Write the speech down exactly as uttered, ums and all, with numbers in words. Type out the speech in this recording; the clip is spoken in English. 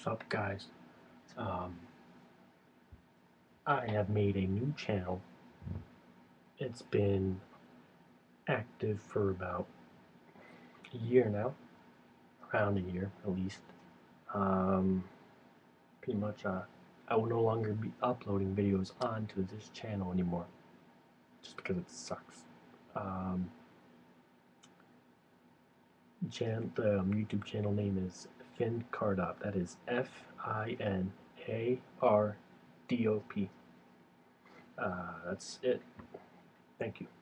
What's up, guys? Um, I have made a new channel. It's been active for about a year now, around a year at least. Um, pretty much, uh, I will no longer be uploading videos onto this channel anymore, just because it sucks. Um, chan the um, YouTube channel name is Fin Cardop. That is F I N A R D O P. Uh, that's it. Thank you.